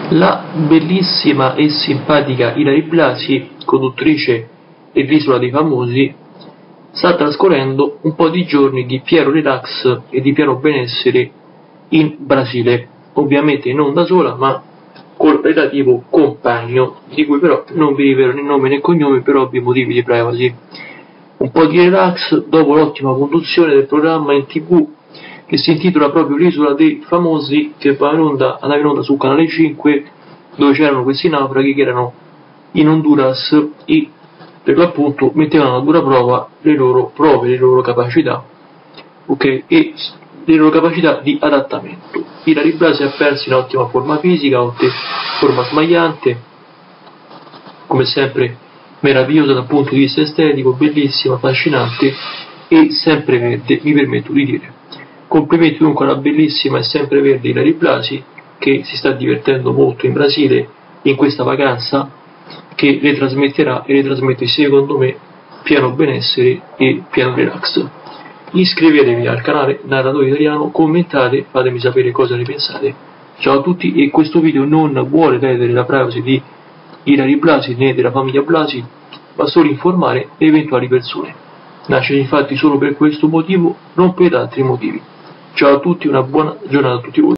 La bellissima e simpatica Ilary Blasi, conduttrice dell'Isola dei Famosi, sta trascorrendo un po' di giorni di pieno relax e di pieno benessere in Brasile, ovviamente non da sola ma col relativo compagno, di cui però non vi rivelo né nome né cognome per ovvi motivi di privacy. Un po' di relax dopo l'ottima conduzione del programma in TV che si intitola proprio l'Isola dei Famosi, che andava in onda su Canale 5, dove c'erano questi naufraghi che erano in Honduras e per l'appunto mettevano a dura prova le loro capacità, ok, e le loro capacità di adattamento. Ilary Blasi ha perso in ottima forma fisica, forma smagliante, come sempre meravigliosa dal punto di vista estetico, bellissima, affascinante e sempre verde, mi permetto di dire. Complimenti dunque alla bellissima e sempre verde Ilary Blasi, che si sta divertendo molto in Brasile in questa vacanza, che le trasmetterà e le trasmette secondo me pieno benessere e pieno relax. Iscrivetevi al canale Narratore Italiano, commentate, fatemi sapere cosa ne pensate. Ciao a tutti, e questo video non vuole ledere la privacy di Ilary Blasi né della famiglia Blasi, ma solo informare le eventuali persone. Nasce infatti solo per questo motivo, non per altri motivi. Ciao a tutti, una buona giornata a tutti voi.